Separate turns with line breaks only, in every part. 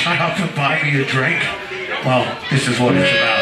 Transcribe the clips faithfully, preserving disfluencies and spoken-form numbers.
shut up and buy me a drink? Well, this is what it's about.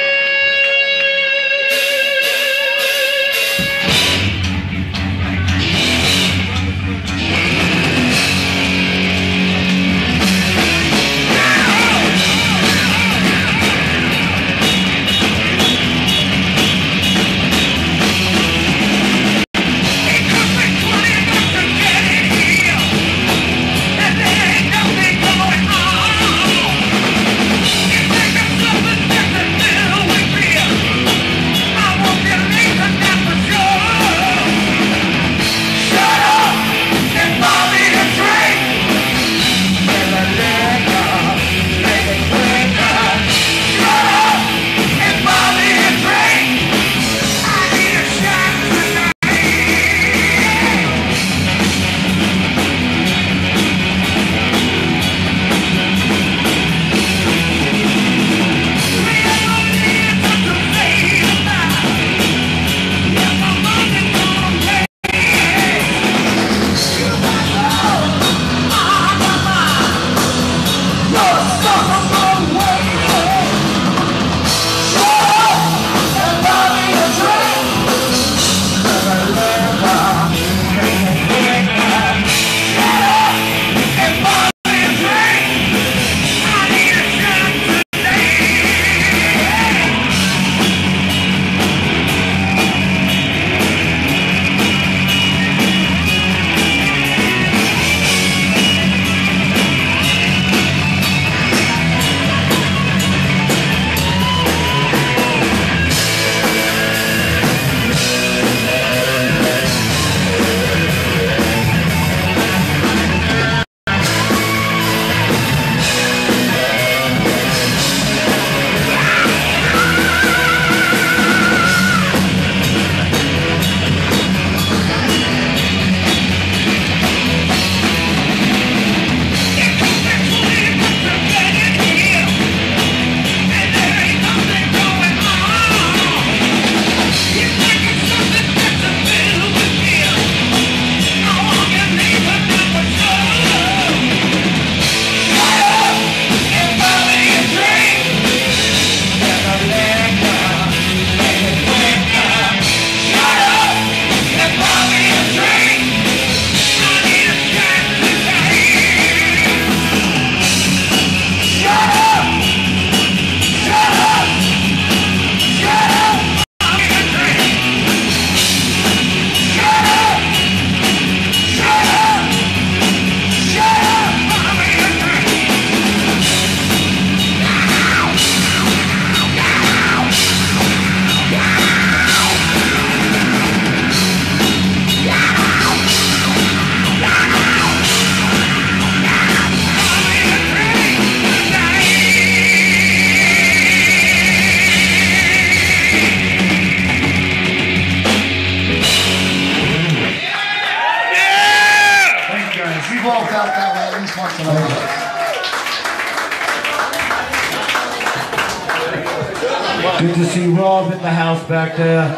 Good to see Rob in the house back there.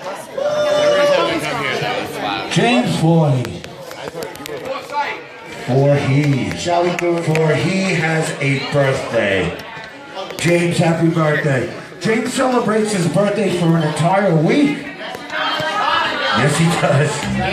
James Forney. For he.
Shall we do it? For he has a birthday. James, happy birthday. James celebrates his birthday for an entire week. Yes, he does.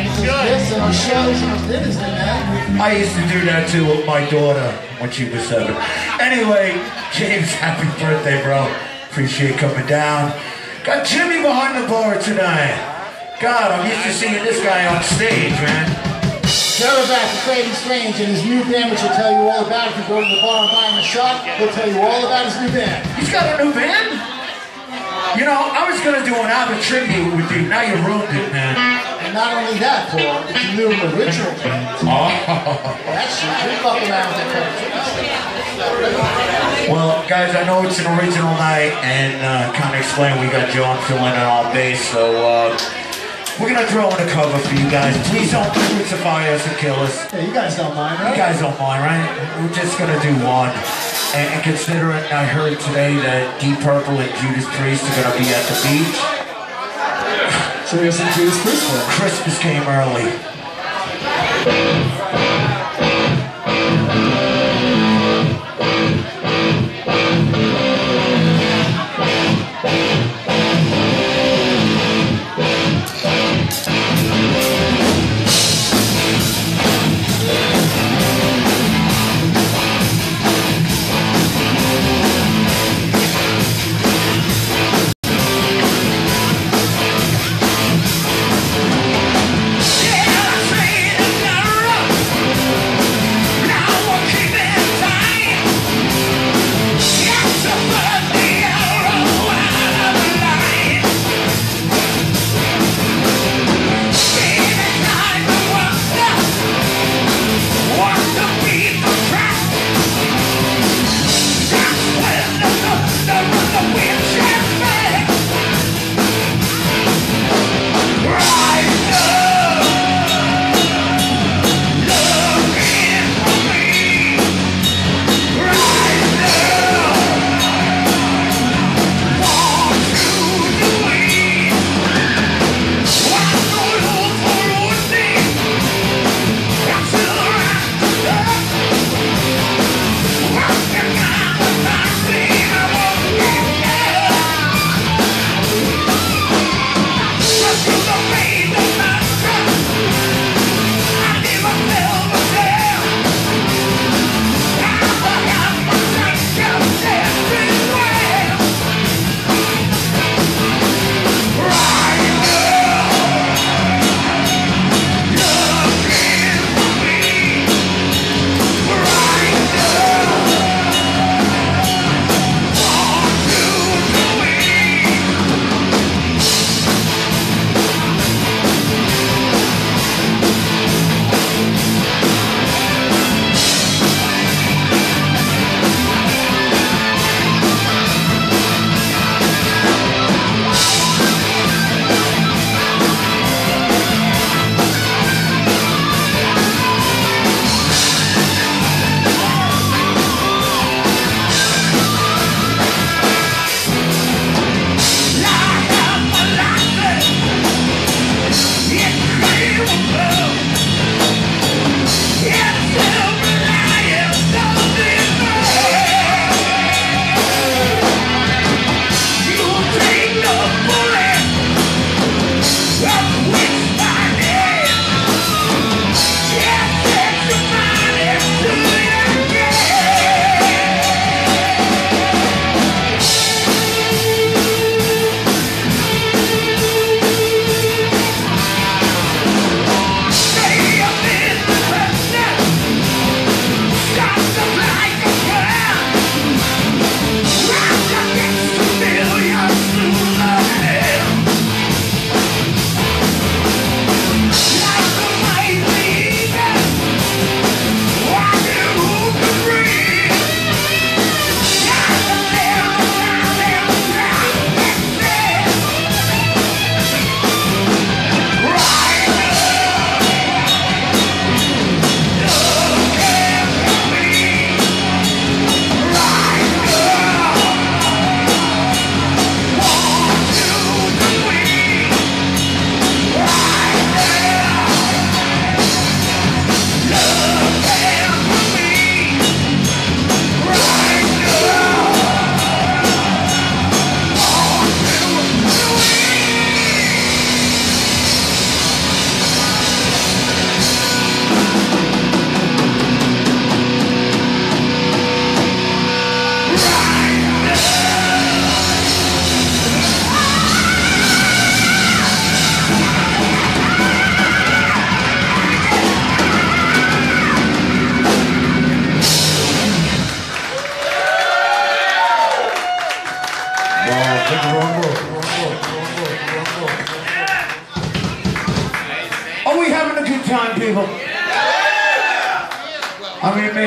I used to do that too with my daughter when she was seven. Anyway, James, happy birthday, bro. Appreciate coming down. Got Jimmy behind the bar tonight. God, I'm used to seeing this guy on stage, man.
Sarah back to Crazy Strange and his new band, which he'll tell you all about. If you go to the bar and buy him a shot, he'll tell you all about his new band.
He's got a new band? You know, I was going to do an album tribute with you. Now you ruined it, man.
And not only that, Paul, it's a new original band.
Oh.
That's shit. We fuck around with that.
Well, guys, I know it's an original night, and uh, kind of explain we got John filling in on bass, so uh, we're going to throw in a cover for you guys. Please don't crucify us and kill us.
Yeah, you guys don't mind, right?
You guys don't mind, right? We're just going to do one. And, and considering I heard today that Deep Purple and Judas Priest are going to be at the beach.
So you're some Judas Priest for
Christmas came early.
Thank you.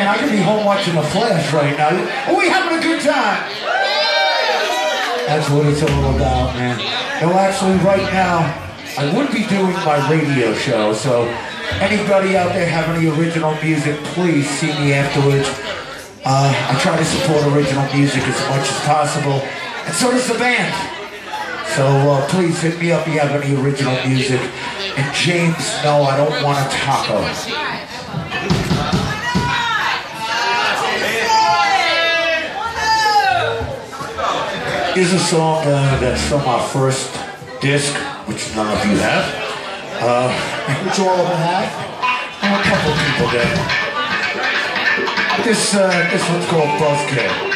man, I could be home watching The Flash right now. Are we having a good time? That's what it's all about, man. No, actually, right now, I would be doing my radio show, so anybody out there have any original music, please see me afterwards. Uh, I try to support original music as much as possible, and so does the band. So uh, please hit me up if you have any original music. And James, no, I don't want a taco. Here's a song uh, that's from our first disc, which none of you have. Uh,
Which all of them have?
a couple people did. This, uh, this one's called Buzzkill.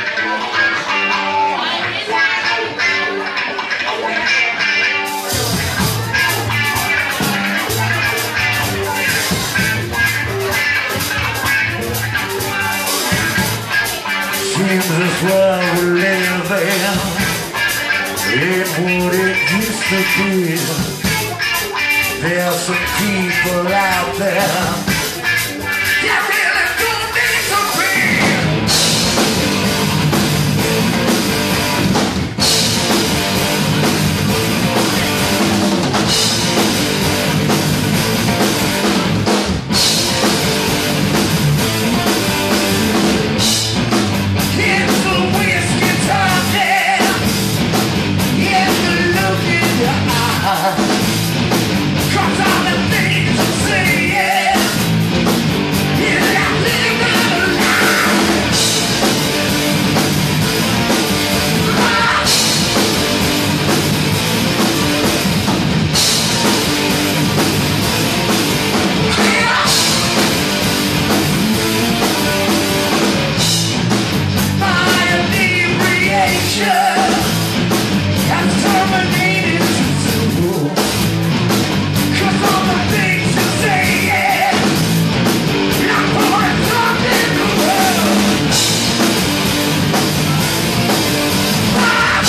Seems as well we're living in what it used to be. There's some people out there that really don't need to be. It's the whiskey talking, it's the look in your eyes. Cause all the things I'm saying, you're not living a lie. My inebriation has terminated too soon. Cause all the things you say, yeah, not for a drop in the world. Ah!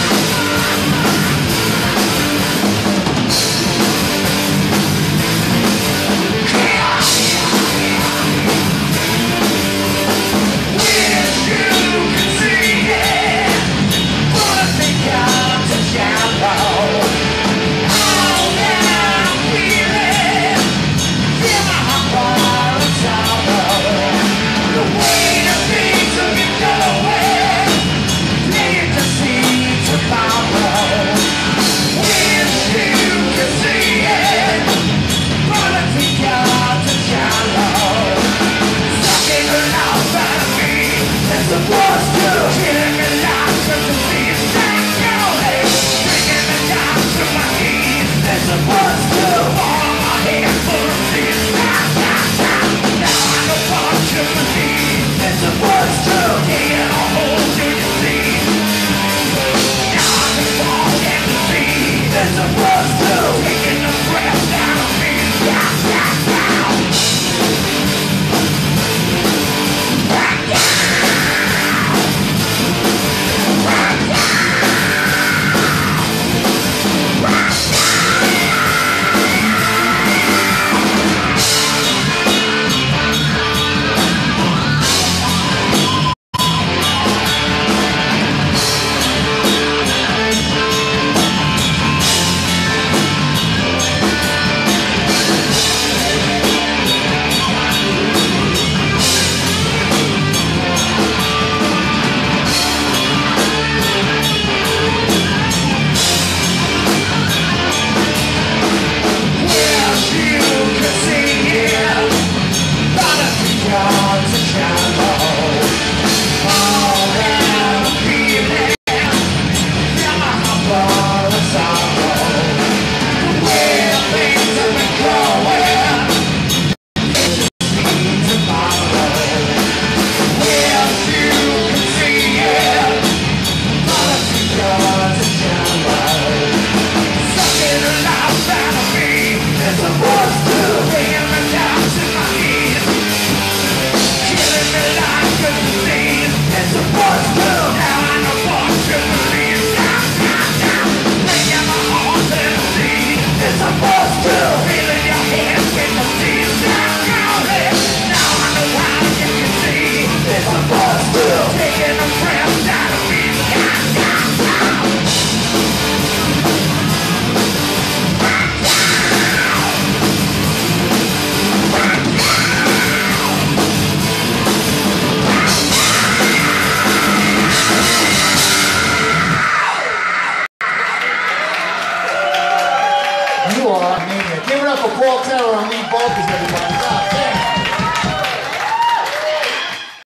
Wish you could see it, wanna think I'm too shallow. All that I'm feeling, feel my heart fall in sorrow. The way the things have been going, playing to see tomorrow. Wish you could see it, wanna think I'm too shallow. Sucking the life out of me, as opposed to killing me life just to see it back your head. Bringing me down to my knees, as opposed to all my head full of tears. Now, now, now, now I know what you believe, as opposed to getting a hold to your seat. Now I can fall and see, as opposed to taking the breath out of me. Now, now, now. Back down. Back down. Back Wish you could see it, but I think I'm too shallow. All that I'm feeling, feel my heart fall in sorrow. The way things have been going, see tomorrow. Wish you could see it, but I think I'm too shallow. Sucking the life out of me, as opposed to bringing me down to my knees. Killing me like a disease, as opposed to